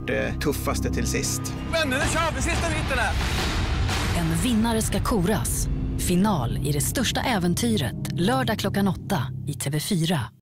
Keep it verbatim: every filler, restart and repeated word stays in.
varit eh, tuffaste till sist. Men nu kör vi sista biten här! En vinnare ska koras. Final i det största äventyret, lördag klockan åtta i T V fyra.